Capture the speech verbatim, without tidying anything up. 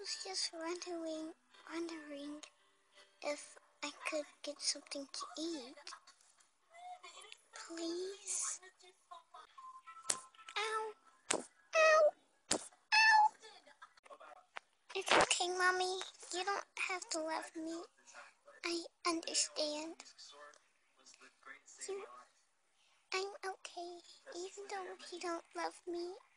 was just wondering, wondering if I could get something to eat. Please? Ow. Ow. Ow. It's okay, Mommy. You don't have to love me. I understand. You, I'm okay. Even though you don't love me,